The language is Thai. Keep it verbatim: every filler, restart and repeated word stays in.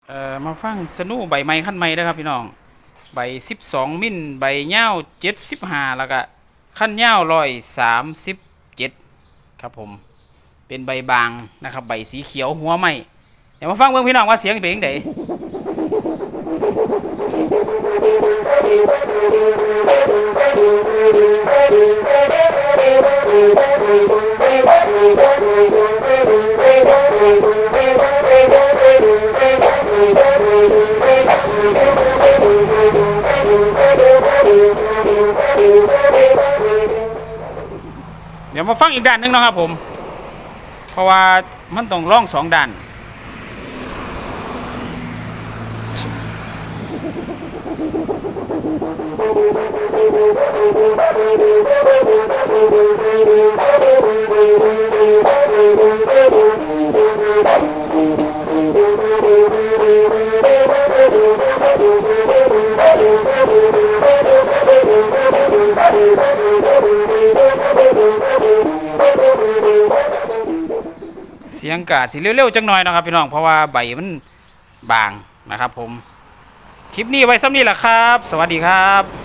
เอ่อมาฟังสนูใบไม้ขั้นไม้นะครับพี่น้องใบสิบสองมิลใบเงาเจ็ดสิบห้าแล้วก็ขั้นเงาร้อยสามสิบเจ็ดครับผมเป็นใบบางนะครับใบสีเขียวหัวไม้เดี๋ยวมาฟังเพื่อนพี่น้องว่าเสียงเป็นยังไงเดี๋ยวมาฟังอีกด้านนึงนะครับผมเพราะว่ามันต้องล่องสองด้านเสียงกาดสิเร็วๆจังหน่อยนะครับพี่น้องเพราะว่าใบมันบางนะครับผมคลิปนี้ไว้ซ้ำนี้แหละครับสวัสดีครับ